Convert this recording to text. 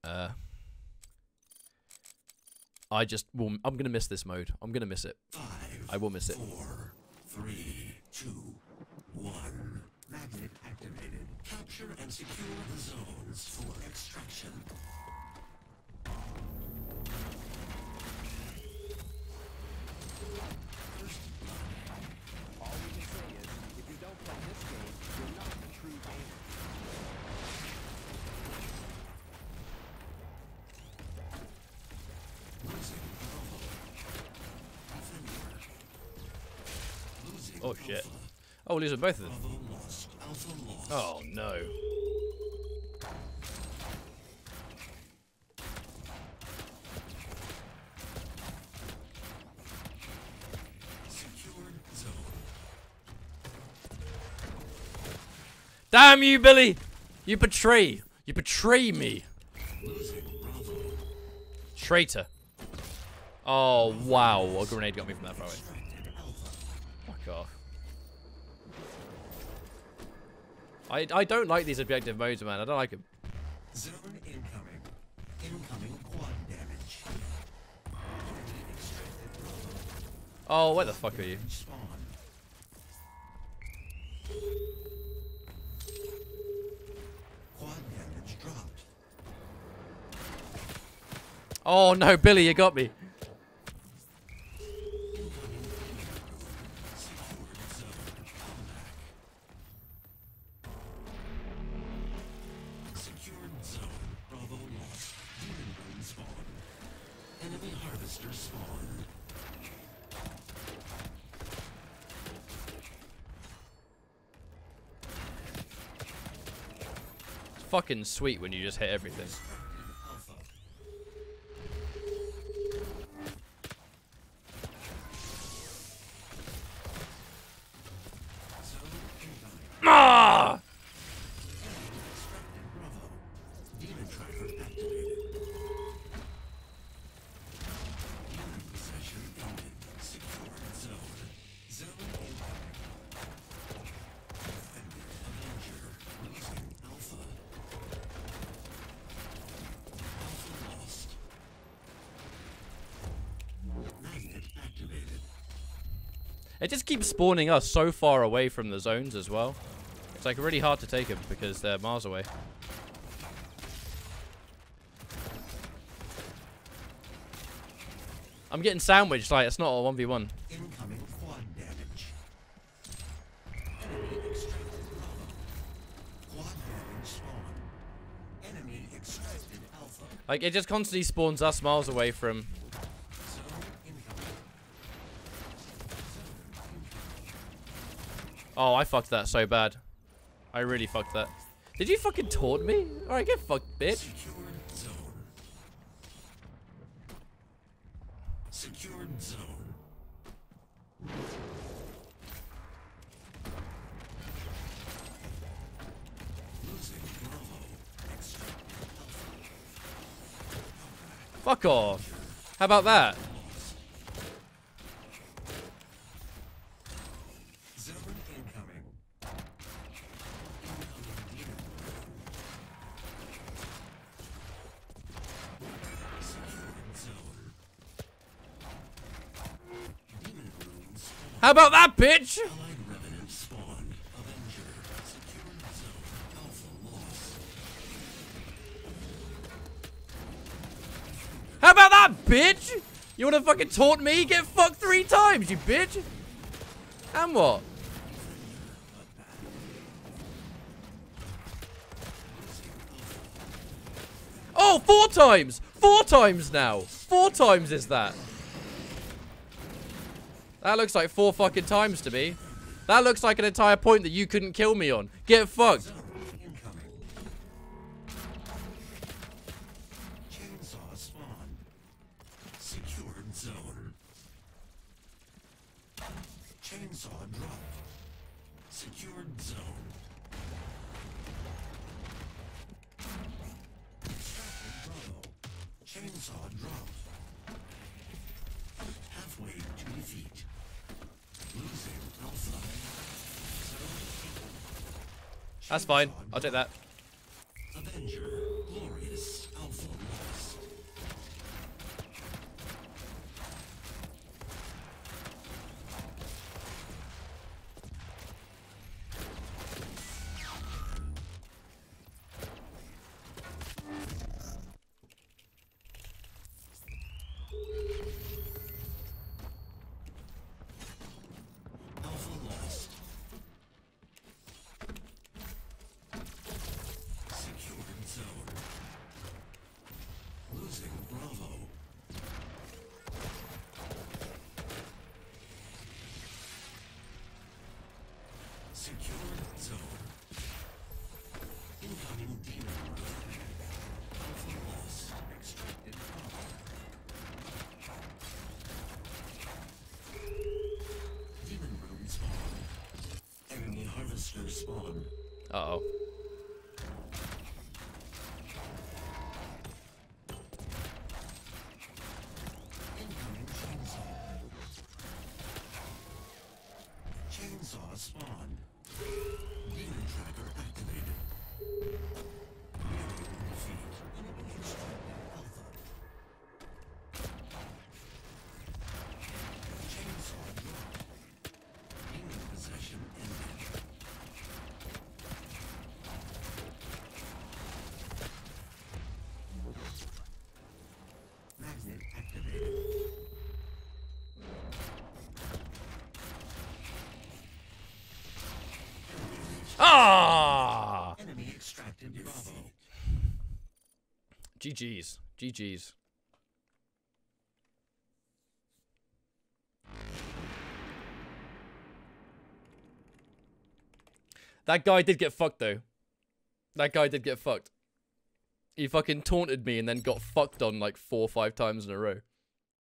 I just will. I'm gonna miss this mode. I'm gonna miss it. 5, I will miss it. 4, 3, 2, 1. Magnet activated. Capture and secure the zones for extraction. All we can say is, if you don't play this game, you're not a true gamer. Oh shit. Oh, we're losing both of them. Alpha lost. Oh no. Secured zone. Damn you, Billy! You betray. You betray me. Losing Bravo. Traitor. Oh wow, a grenade got me from that far away. Extracted Alpha. Fuck off. I don't like these objective modes, man. I don't like them. Zone incoming. Incoming quad damage. Extracted Bravo. Oh, where the fuck are you? Spawn. Quad damage dropped. Oh no, Billy, you got me. Secured zone. Comeback. Secured zone. Bravo lost. Demon Rune spawn. Enemy harvester spawn. It's fucking sweet when you just hit everything. Alpha. Zone incoming. Ah! Extracted Bravo. Demon tracker activated. Demon possession ended. Secured zone. Zone incoming. Defender Avenger. Losing Alpha. Alpha lost. Magnet activated. It just keeps spawning us so far away from the zones as well. It's like really hard to take them because they're miles away. I'm getting sandwiched, like it's not a 1v1. Incoming quad damage. Enemy extracted Bravo. Quad damage spawn. Enemy extracted Alpha. Like it just constantly spawns us miles away from. Zone incoming. Oh, I fucked that so bad. I really fucked that. Did you fucking taunt me? Alright, get fucked, bitch. Secured zone. Secured zone. Losing Bravo. Extracted Alpha. Fuck off. How about that? Zone incoming. Incoming demon rune. Secured zone. Demon rune spawn. How about that, bitch? Allied revenant spawn. Avenger. Secured zone. Alpha lost. How about that, bitch? You wanna fucking taunt me? Get fucked 3 times, you bitch. And what? Oh, 4 times! 4 times now! 4 times is that? That looks like 4 fucking times to me. That looks like an entire point that you couldn't kill me on. Get fucked. Zone incoming. Chainsaw spawn. Secured zone. Chainsaw dropped. Secured zone. Extracted Bravo. Chainsaw dropped. Halfway to defeat. Losing Alpha. That's fine. I'll take that. Avenger. Glorious. Alpha Secured zone. Incoming demon room. Alpha lost. Extracted Bravo. Demon room spawn. Enemy harvester spawn. Uh-oh. Incoming chainsaw. Chainsaw spawn. Demon tracker activated. Enemy defeat. Enemy extracted Alpha. Chainsaw dropped. Demon possession ended. Magnet activated. Ah! Enemy extracted Bravo. GG's. GG's. That guy did get fucked, though. That guy did get fucked. He fucking taunted me and then got fucked on like 4 or 5 times in a row.